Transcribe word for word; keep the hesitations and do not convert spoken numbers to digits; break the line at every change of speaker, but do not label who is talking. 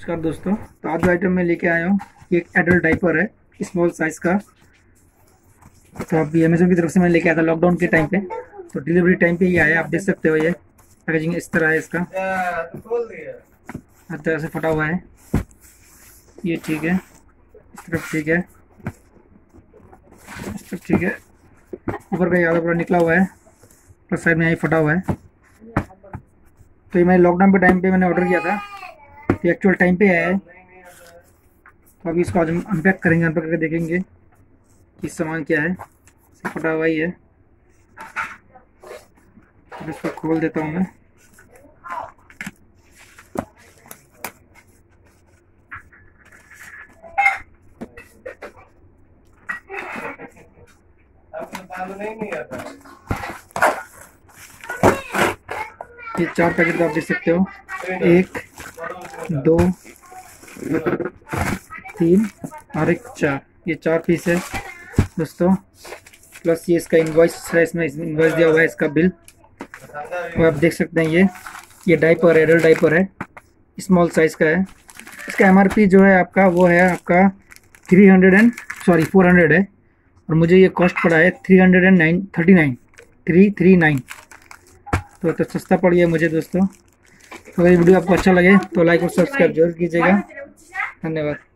नमस्कार दोस्तों, तो आज जो आइटम मैं लेके आया हूँ ये एक एडल्ट डाइपर है स्मॉल साइज का। तो अभी अमेजोन की तरफ से मैं लेके आया था लॉकडाउन के टाइम पे। तो डिलीवरी टाइम पे ये आया, आप देख सकते हो। ये पैकेजिंग इस तरह है, इसका हर तरह से फटा हुआ है। ये ठीक है, इस तरफ ठीक है, इस तरफ ठीक है। ऊपर का आधा पूरा निकला हुआ है, प्लस साइड में यही फटा हुआ है। तो ये मैंने लॉकडाउन के टाइम पे मैंने ऑर्डर किया था, तो एक्चुअल टाइम पे आया है। तो अभी इसको आज हम अनपैक करेंगे, अनपैक करके देखेंगे कि सामान क्या है। फटा हुआ ही है, तो इसको खोल देता हूँ मैं। ये चार पैकेट आप देख सकते हो, एक दो तीन और एक चार, ये चार पीस है दोस्तों। प्लस ये इसका इनवॉइस है, इसमें इनवॉइस दिया हुआ है, इसका बिल। और आप देख सकते हैं ये ये डाइपर एडल्ट डाइपर है, स्मॉल साइज का है। इसका एमआरपी जो है आपका वो है आपका three hundred and sorry four hundred है, और मुझे ये कॉस्ट पड़ा है three hundred and nine thirty nine three three nine. तो तो सस्ता पड़ गया मुझे दोस्तों। तो अगर वीडियो आपको अच्छा लगे तो लाइक और सब्सक्राइब जरूर कीजिएगा। धन्यवाद।